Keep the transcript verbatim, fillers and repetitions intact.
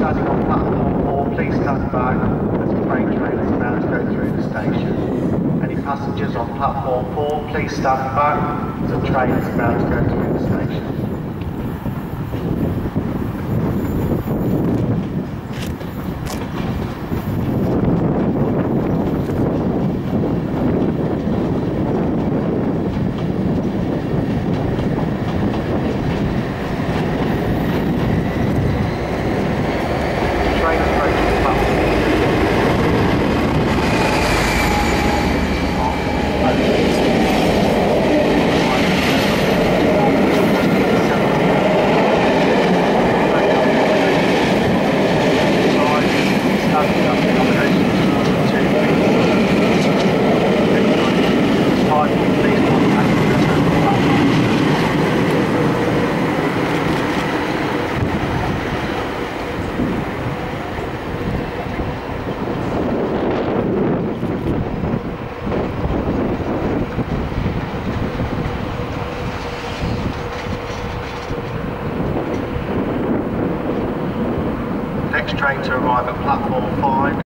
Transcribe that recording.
standing on platform four, please stand back as the freight train is about to go through the station. Any passengers on platform four, please stand back as the train is about to go through the station. Next train to arrive at platform five.